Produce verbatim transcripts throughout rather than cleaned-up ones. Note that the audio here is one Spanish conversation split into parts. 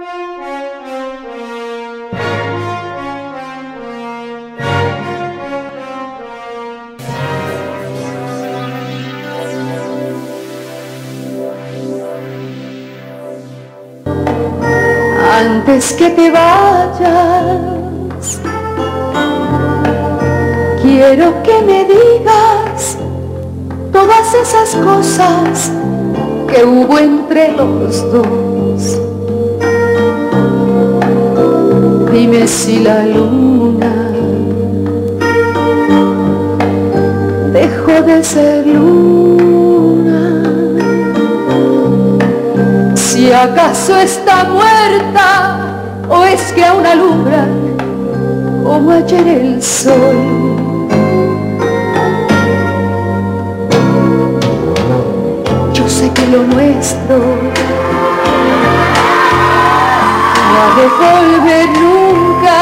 Antes que te vayas, quiero que me digas todas esas cosas que hubo entre los dos. Dime si la luna dejó de ser luna, si acaso está muerta o es que aún alumbra como ayer el sol. Yo sé que lo nuestro no ha de volver nunca,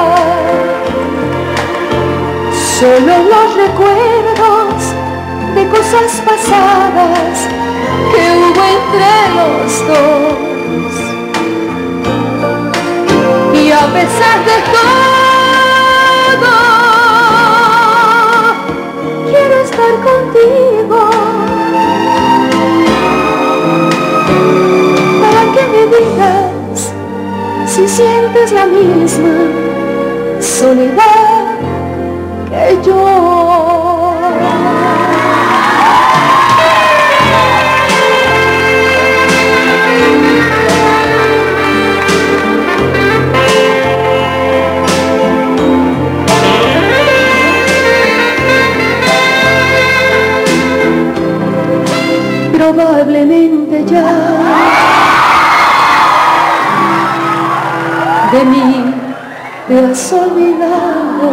solo los recuerdos de cosas pasadas que hubo entre los dos. Y a pesar de todo, quiero estar contigo para que me digas si sientes la misma soledad que yo. Probablemente ya de mí te has olvidado,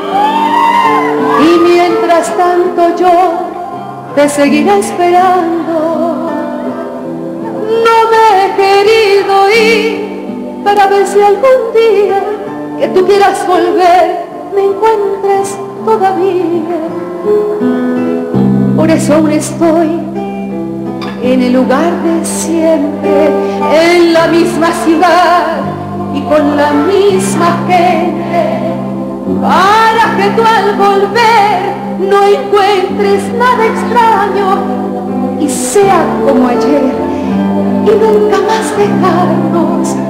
y mientras tanto yo te seguiré esperando. No me he querido ir para ver si algún día que tú quieras volver me encuentres todavía. Por eso aún estoy en el lugar de siempre, en la misma ciudad y con la misma gente, para que tú al volver no encuentres nada extraño y sea como ayer y nunca más dejarnos